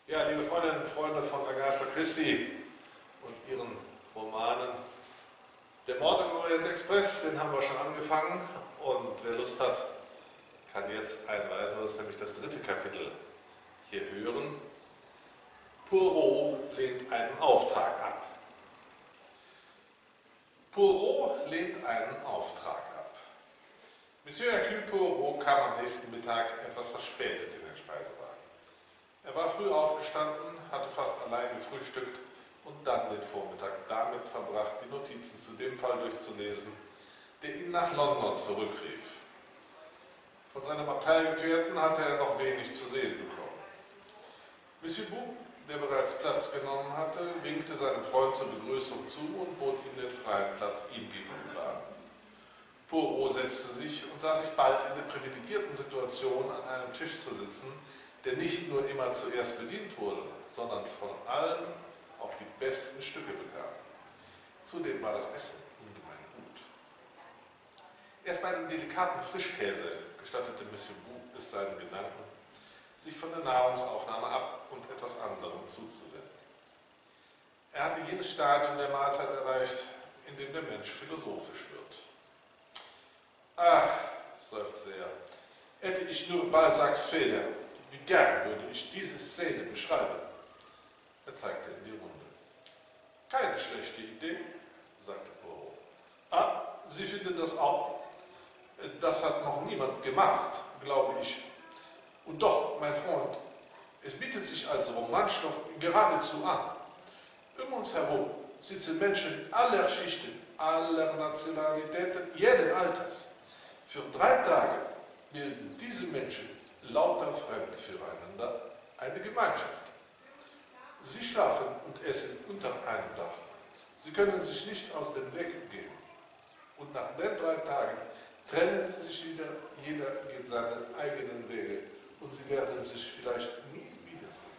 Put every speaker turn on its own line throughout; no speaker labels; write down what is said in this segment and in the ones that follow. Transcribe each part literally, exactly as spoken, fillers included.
Ja, liebe Freundinnen und Freunde von Agatha Christie und ihren Romanen. Der Mord im Orient Express, den haben wir schon angefangen und wer Lust hat, kann jetzt ein weiteres, nämlich das dritte Kapitel hier hören. Poirot lehnt einen Auftrag ab. Poirot lehnt einen Auftrag ab. Monsieur Hercule Poirot kam am nächsten Mittag etwas verspätet in den Speisewagen. Er war früh aufgestanden, hatte fast allein gefrühstückt und dann den Vormittag damit verbracht, die Notizen zu dem Fall durchzulesen, der ihn nach London zurückrief. Von seinem Abteilgefährten hatte er noch wenig zu sehen bekommen. Monsieur Bouc, der bereits Platz genommen hatte, winkte seinem Freund zur Begrüßung zu und bot ihm den freien Platz ihm gegenüber an. Poirot setzte sich und sah sich bald in der privilegierten Situation, an einem Tisch zu sitzen, der nicht nur immer zuerst bedient wurde, sondern von allen auch die besten Stücke bekam. Zudem war das Essen ungemein gut. Erst bei einem delikaten Frischkäse gestattete Monsieur Bouc es seinen Gedanken, sich von der Nahrungsaufnahme ab und etwas anderem zuzuwenden. Er hatte jenes Stadium der Mahlzeit erreicht, in dem der Mensch philosophisch wird. Ach, seufzte er, hätte ich nur Balzacs Feder, wie gern würde ich diese Szene beschreiben. Er zeigte in die Runde. Keine schlechte Idee, sagte Poirot. Ah, Sie finden das auch? Das hat noch niemand gemacht, glaube ich. Und doch, mein Freund, es bietet sich als Romanstoff geradezu an. Um uns herum sitzen Menschen aller Schichten, aller Nationalitäten, jeden Alters. Für drei Tage bilden diese Menschen lauter Fremde füreinander eine Gemeinschaft. Sie schlafen und essen unter einem Dach. Sie können sich nicht aus dem Weg gehen. Und nach den drei Tagen trennen sie sich wieder, jeder geht seinen eigenen Wege und sie werden sich vielleicht nie wiedersehen.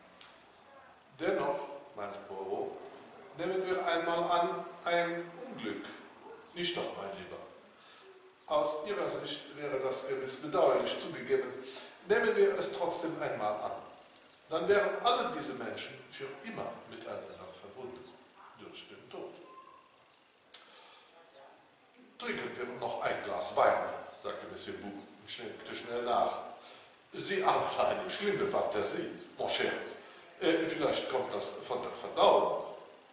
Dennoch, meinte Poirot, nehmen wir einmal an, ein Unglück. Nicht doch, mein Lieber. Aus Ihrer Sicht wäre das gewiss bedauerlich zugegeben. Nehmen wir es trotzdem einmal an. Dann wären alle diese Menschen für immer miteinander verbunden, durch den Tod. Trinken wir noch ein Glas Wein, sagte Monsieur Bouc und schenkte schnell nach. Sie haben eine schlimme Fantasie, mon cher. Äh, vielleicht kommt das von der Verdauung.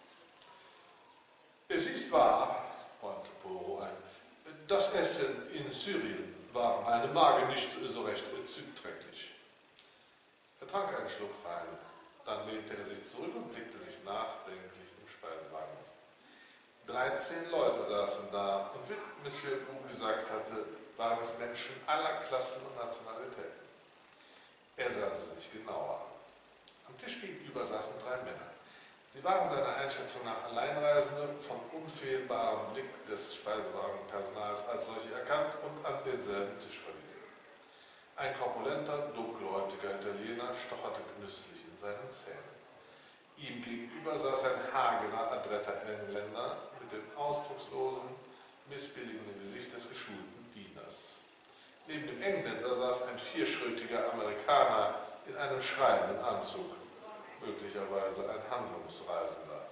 Es ist wahr, räumte Poirot ein, das Essen in Syrien war meinem Magen nicht so recht zuträglich. Er trank einen Schluck Wein, dann lehnte er sich zurück und blickte sich nachdenklich im Speisewagen. Dreizehn Leute saßen da und wie Monsieur Bouc gesagt hatte, waren es Menschen aller Klassen und Nationalitäten. Er sah sie sich genauer an. Am Tisch gegenüber saßen drei Männer. Sie waren seiner Einschätzung nach Alleinreisende, vom unfehlbaren Blick des Speisewagenpersonals als solche erkannt und an denselben Tisch verwiesen. Ein korpulenter, dunkelhäutiger Italiener stocherte genüsslich in seinen Zähnen. Ihm gegenüber saß ein hagerer, adretter Engländer mit dem ausdruckslosen, missbilligenden Gesicht des geschulten Dieners. Neben dem Engländer saß ein vierschrötiger Amerikaner in einem schreienden Anzug, möglicherweise ein Handlungsreisender.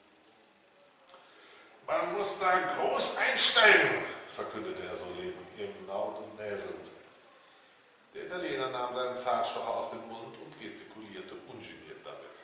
Man muss da groß einsteigen, verkündete er soeben, eben laut und näselnd. Der Italiener nahm seinen Zahnstocher aus dem Mund und gestikulierte ungeniert damit.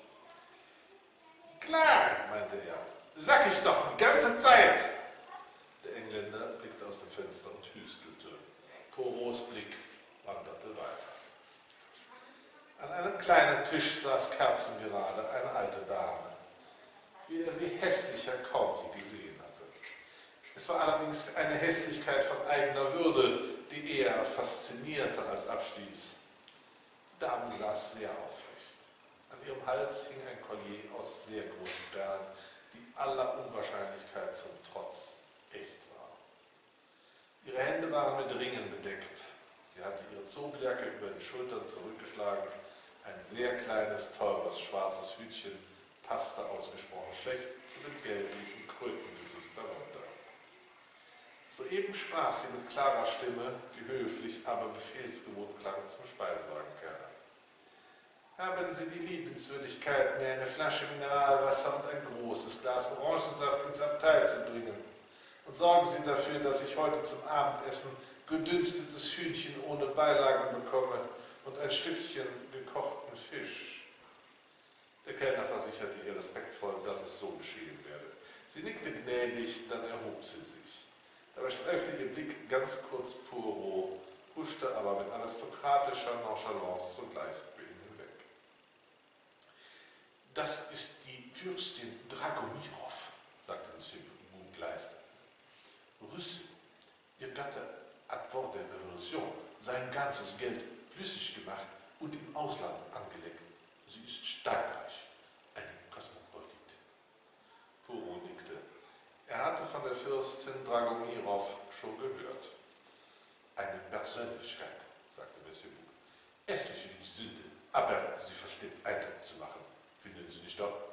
Klar, meinte er, sag ich doch die ganze Zeit. Der Engländer blickte aus dem Fenster und hüstelte. Poirots Blick wanderte weiter. An einem kleinen Tisch saß kerzengerade eine alte Dame, wie er sie hässlicher kaum je gesehen hatte. Es war allerdings eine Hässlichkeit von eigener Würde, die eher faszinierte als abstieß. Die Dame saß sehr aufrecht. An ihrem Hals hing ein Collier aus sehr großen Perlen, die aller Unwahrscheinlichkeit zum Trotz echt war. Ihre Hände waren mit Ringen bedeckt. Sie hatte ihre Zogeljacke über die Schultern zurückgeschlagen. Ein sehr kleines, teures, schwarzes Hütchen passte ausgesprochen schlecht zu dem gelblichen Krötengesicht darunter. Soeben sprach sie mit klarer Stimme, die höflich, aber befehlsgewohnt klang, zum Speisewagenkellner. Haben Sie die Liebenswürdigkeit, mir eine Flasche Mineralwasser und ein großes Glas Orangensaft ins Abteil zu bringen. Und sorgen Sie dafür, dass ich heute zum Abendessen gedünstetes Hühnchen ohne Beilagen bekomme und ein Stückchen gekochten Fisch. Der Kellner versicherte ihr respektvoll, dass es so geschehen werde. Sie nickte gnädig, dann erhob sie sich. Dabei streifte ihr Blick ganz kurz Poirot, huschte aber mit aristokratischer Nonchalance sogleich über ihn hinweg. »Das ist die Fürstin Dragomirov«, sagte Monsieur Bouc leise. »Russe, ihr Gatte hat vor der Revolution sein ganzes Geld flüssig gemacht und im Ausland angelegt. Sie ist steinreich, eine Kosmopolit.« Poirot nickte. Er hatte von der Fürstin Dragomirov schon gehört. »Eine Persönlichkeit«, sagte Monsieur Bouc. »Essliche wie die Sünde, aber sie versteht Eindruck zu machen. Finden Sie nicht doch?«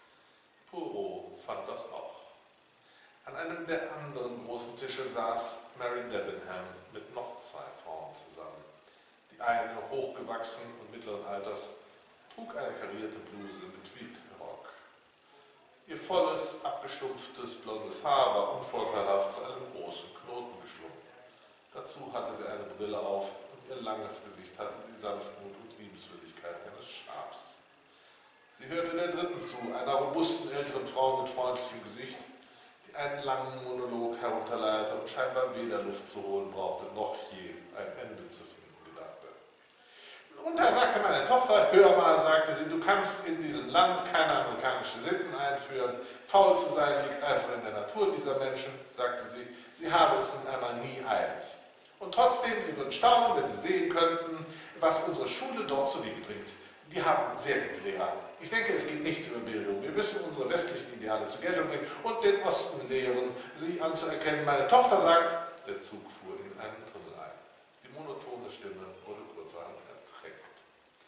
Poirot fand das auch. An einem der anderen großen Tische saß Mary Debenham mit noch zwei Frauen zusammen. Die eine, hochgewachsen und mittleren Alters, trug eine karierte Bluse mit Tweedrock. Ihr volles, abgestumpftes, blondes Haar war unvorteilhaft zu einem großen Knoten geschlungen. Dazu hatte sie eine Brille auf und ihr langes Gesicht hatte die Sanftmut und Liebenswürdigkeit eines Schafs. Sie hörte der dritten zu, einer robusten älteren Frau mit freundlichem Gesicht, die einen langen Monolog herunterleierte und scheinbar weder Luft zu holen brauchte, noch je ein Ende zu finden gedachte. Und da sagte meine Tochter, hör mal, sagte sie, du kannst in diesem Land keine amerikanischen Sitten einführen. Faul zu sein liegt einfach in der Natur dieser Menschen, sagte sie. Sie haben es nun einmal nie eilig. Und trotzdem, sie würden staunen, wenn sie sehen könnten, was unsere Schule dort zu Wege bringt. Die haben sehr gute Lehrer. Ich denke, es geht nichts über Bildung. Wir müssen unsere westlichen Ideale zur Geltung bringen und den Osten lehren, sie anzuerkennen. Meine Tochter sagt, der Zug fuhr in einen Tunnel ein. Die monotone Stimme wurde kurzerhand ertränkt.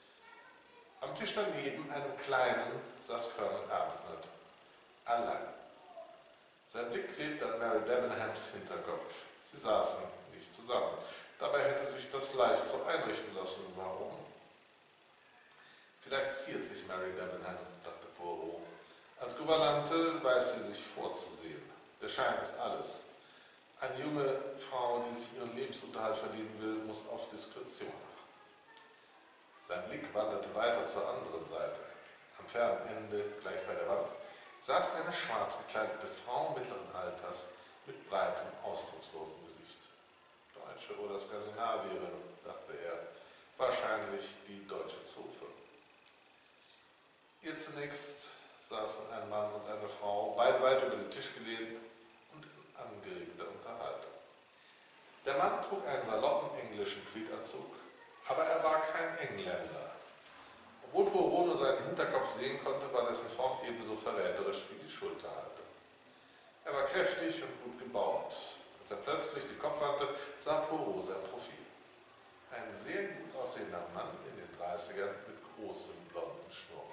Am Tisch daneben, einem kleinen, saß Colonel Arbuthnot. Allein. Sein Blick klebte an Mary Debenhams Hinterkopf. Sie saßen nicht zusammen. Dabei hätte sich das leicht so einrichten lassen. Warum? Vielleicht ziert sich Mary Debenham, dachte Poirot. Als Gouvernante weiß sie sich vorzusehen. Der Schein ist alles. Eine junge Frau, die sich ihren Lebensunterhalt verdienen will, muss auf Diskretion achten. Sein Blick wanderte weiter zur anderen Seite. Am fernen Ende, gleich bei der Wand, saß eine schwarz gekleidete Frau mittleren Alters mit breitem, ausdruckslosem Gesicht. Deutsche oder Skandinavierin, dachte er, wahrscheinlich die deutsche Zofe. Ihr zunächst saßen ein Mann und eine Frau, beide weit über den Tisch gelehnt und in angeregter Unterhaltung. Der Mann trug einen saloppen englischen Tweedanzug, aber er war kein Engländer. Obwohl Poirot nur seinen Hinterkopf sehen konnte, war dessen Form ebenso verräterisch wie die Schulterhaltung. Er war kräftig und gut gebaut. Als er plötzlich den Kopf wandte, sah Poirot sein Profil. Ein sehr gut aussehender Mann in den dreißigern mit großem blonden Schnurrbart.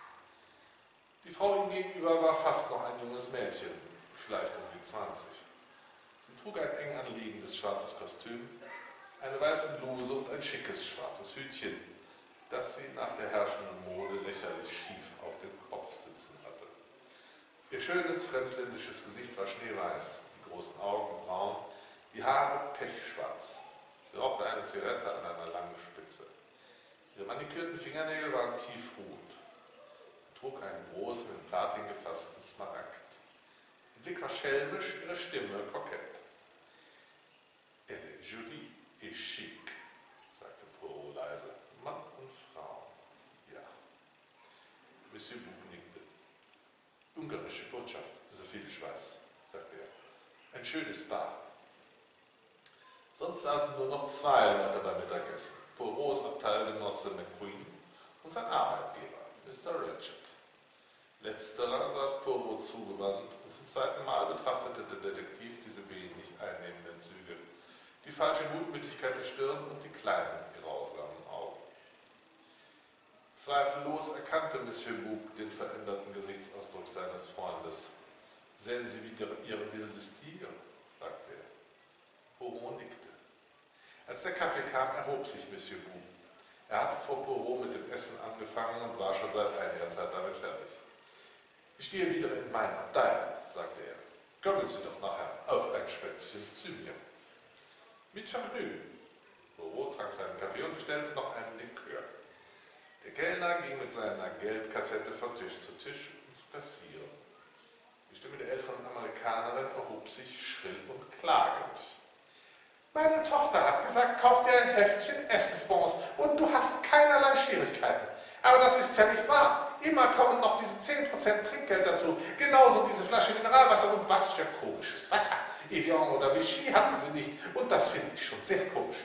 Die Frau ihm gegenüber war fast noch ein junges Mädchen, vielleicht um die zwanzig. Sie trug ein eng anliegendes schwarzes Kostüm, eine weiße Bluse und ein schickes schwarzes Hütchen, das sie nach der herrschenden Mode lächerlich schief auf dem Kopf sitzen hatte. Ihr schönes, fremdländisches Gesicht war schneeweiß, die großen Augen braun, die Haare pechschwarz. Sie rauchte eine Zigarette an einer langen Spitze. Ihre manikürten Fingernägel waren tiefruhend. Sie trug einen großen, in Platin gefassten Smaragd. Ihr Blick war schelmisch, ihre Stimme kokett. Elle est jolie et chic, sagte Poirot leise. Mann und Frau, ja. Monsieur Bouc nickte. Ungarische Botschaft, soviel ich weiß, sagte er. Ein schönes Paar. Sonst saßen nur noch zwei Leute beim Mittagessen. Poirots Abteilgenosse McQueen und sein Arbeitgeber, Mister Ratchet. Letzterer saß Poirot zugewandt und zum zweiten Mal betrachtete der Detektiv diese wenig einnehmenden Züge, die falsche Gutmütigkeit der Stirn und die kleinen, grausamen Augen. Zweifellos erkannte Monsieur Bouc den veränderten Gesichtsausdruck seines Freundes. »Sehen Sie wieder Ihr wildes Tier?« fragte er. Poirot nickte. Als der Kaffee kam, erhob sich Monsieur Bouc. Er hatte vor Poirot mit dem Essen angefangen angefangen und war schon seit einiger Zeit damit fertig. »Ich gehe wieder in mein Abteil«, sagte er. »Kommen Sie doch nachher auf ein Schwätzchen zu mir.« »Mit Vergnügen.« Poirot trank seinen Kaffee und bestellte noch einen Likör. Der Kellner ging mit seiner Geldkassette von Tisch zu Tisch, um zu kassieren. Die Stimme der älteren Amerikanerin erhob sich schrill und klagend. »Meine Tochter hat gesagt, kauf dir ein Heftchen Essensbons und du hast keinerlei Schwierigkeiten. Aber das ist ja nicht wahr. Immer kommen noch diese zehn Prozent Trinkgeld dazu. Genauso diese Flasche Mineralwasser und was für komisches Wasser. Evian oder Vichy hatten sie nicht und das finde ich schon sehr komisch.«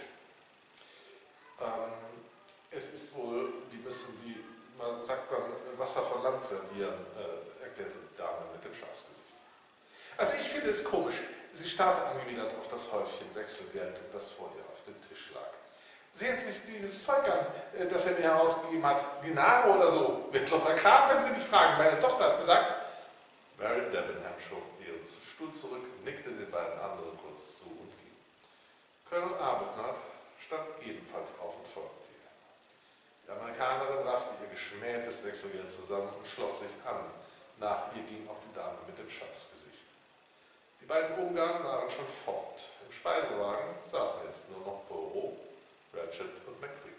Ähm, es ist wohl, die müssen, wie man sagt, man Wasser von Land servieren, äh, erklärte die Dame mit dem Schafsgesicht. Also ich finde es komisch. Sie starrte angewidert auf das Häufchen Wechselgeld, das vor ihr auf dem Tisch lag. Sehen Sie sich dieses Zeug an, das er mir herausgegeben hat. Dinare oder so. Wertloser Kram, wenn Sie mich fragen. Meine Tochter hat gesagt. Mary Debenham schob ihren Stuhl zurück, nickte den beiden anderen kurz zu und ging. Colonel Arbuthnot stand ebenfalls auf und folgte ihr. Die Amerikanerin raffte ihr geschmähtes Wechselgeld zusammen und schloss sich an. Nach ihr ging auch die Dame mit dem Schafsgesicht. Die beiden Ungarn waren schon fort. Im Speisewagen saßen jetzt nur noch Poirot, Ratchet und McQueen.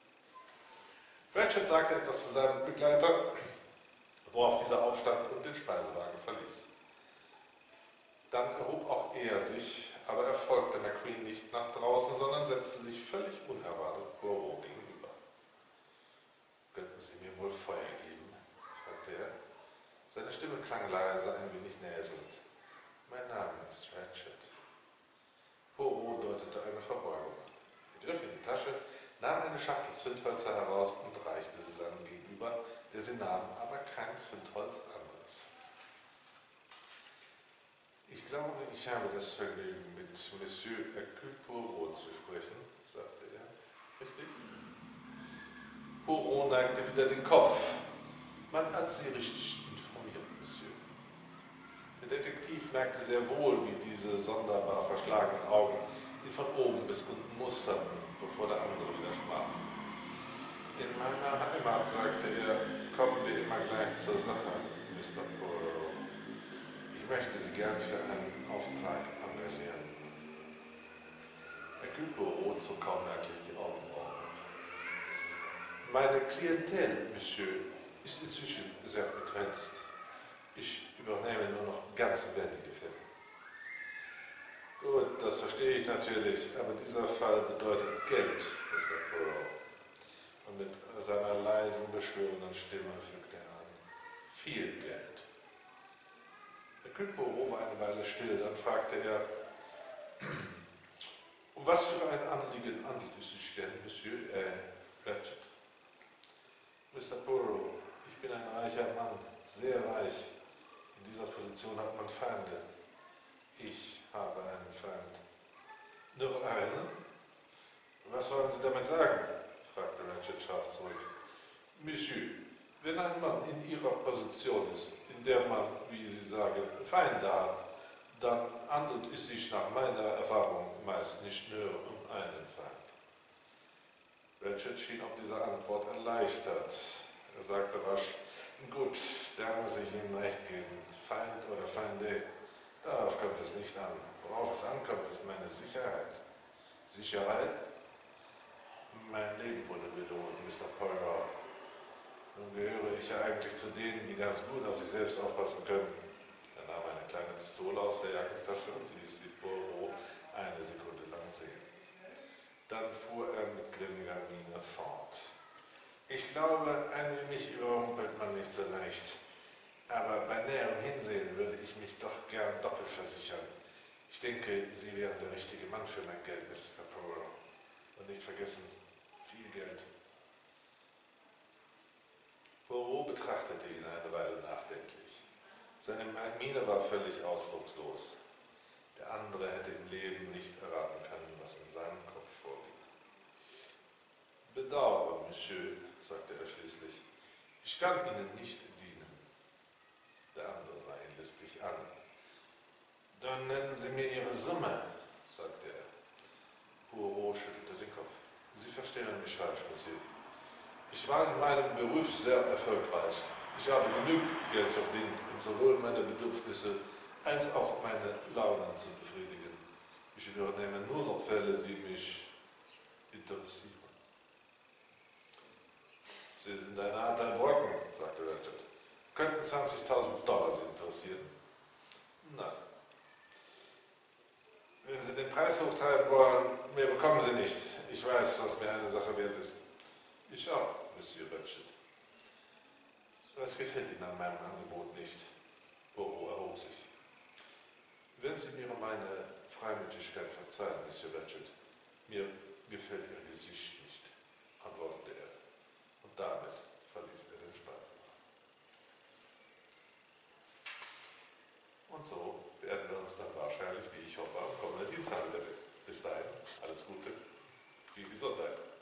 Ratchet sagte etwas zu seinem Begleiter, worauf dieser aufstand und den Speisewagen verließ. Dann erhob auch er sich, aber er folgte McQueen nicht nach draußen, sondern setzte sich völlig unerwartet Poirot gegenüber. »Könnten Sie mir wohl Feuer geben?« fragte er. Seine Stimme klang leise, ein wenig näselnd. »Mein Name ist Ratchet.« Poirot deutete eine Verbeugung an. Er griff in die Tasche, nahm eine Schachtel Zündhölzer heraus und reichte sie seinem Gegenüber, der sie nahm, aber kein Zündholz anriss. »Ich glaube, ich habe das Vergnügen, mit Monsieur Hercule Poirot zu sprechen«, sagte er. »Richtig?« Poirot neigte wieder den Kopf. »Man hat Sie richtig informiert, Monsieur.« Der Detektiv merkte sehr wohl, wie diese sonderbar verschlagenen Augen ihn von oben bis unten musterten, bevor der andere widersprach. »In meiner Heimat«, sagte er, »kommen wir immer gleich zur Sache, Mister Poirot. Ich möchte Sie gern für einen Auftrag engagieren.« Hercule Poirot zog kaum merklich die Augenbrauen hoch. »Meine Klientel, Monsieur, ist inzwischen sehr begrenzt. Ich übernehme nur noch ganz wenige Fälle.« »Gut, das verstehe ich natürlich, aber dieser Fall bedeutet Geld, Mister Poirot.« Und mit seiner leisen, beschwörenden Stimme fügte er an. »Viel Geld.« Hercule Poirot war eine Weile still, dann fragte er, »Um was für ein Anliegen handelt es sich denn, Monsieur äh, Ratchet?« »Mister Poirot, ich bin ein reicher Mann, sehr reich. In dieser Position hat man Feinde. Ich habe einen Feind.« »Nur einen? Was wollen Sie damit sagen?« fragte Ratchet scharf zurück. »Monsieur, wenn ein Mann in Ihrer Position ist, in der man, wie Sie sagen, Feinde hat, dann handelt es sich nach meiner Erfahrung meist nicht nur um einen Feind.« Ratchet schien ob dieser Antwort erleichtert. Er sagte rasch, »Gut, da muss ich Ihnen recht geben. Feind oder Feinde, darauf kommt es nicht an. Worauf es ankommt, ist meine Sicherheit.« »Sicherheit?« »Mein Leben wurde belohnt, Mister Poirot. Nun gehöre ich ja eigentlich zu denen, die ganz gut auf sich selbst aufpassen können.« Er nahm eine kleine Pistole aus der Jackentasche und ließ sie Poirot eine Sekunde lang sehen. Dann fuhr er mit grimmiger Miene fort. »Ich glaube, ein wie mich überrumpelt man nicht so leicht. Aber bei näherem Hinsehen würde ich mich doch gern doppelt versichern. Ich denke, Sie wären der richtige Mann für mein Geld, Mister Poirot. Und nicht vergessen, viel Geld.« Poirot betrachtete ihn eine Weile nachdenklich. Seine Miene war völlig ausdruckslos. Der andere hätte im Leben nicht erraten können, was in seinem Kopf vorging. »Bedauere, Monsieur«, sagte er schließlich, »ich kann Ihnen nicht dienen.« Der andere sah ihn listig an. »Dann nennen Sie mir Ihre Summe«, sagte er. Poirot schüttelte den Kopf. »Sie verstehen mich falsch, Monsieur. Ich war in meinem Beruf sehr erfolgreich. Ich habe genug Geld verdient, um sowohl meine Bedürfnisse als auch meine Launen zu befriedigen. Ich übernehme nur noch Fälle, die mich interessieren. Sie sind ein harter Brocken, sagte Richard. Könnten zwanzigtausend Dollar Sie interessieren? Nein. Wenn Sie den Preis hochtreiben wollen, mehr bekommen Sie nicht. Ich weiß, was mir eine Sache wert ist. Ich auch, Monsieur Richard. Was gefällt Ihnen an meinem Angebot nicht? Poirot erhob sich. Wenn Sie mir meine Freimütigkeit verzeihen, Monsieur Richard, mir gefällt Ihr Gesicht nicht, antwortete er. Und damit verließ er den Speisewagen. Und so werden wir uns dann wahrscheinlich, wie ich hoffe, am kommenden Dienstag wiedersehen. Bis dahin, alles Gute, viel Gesundheit.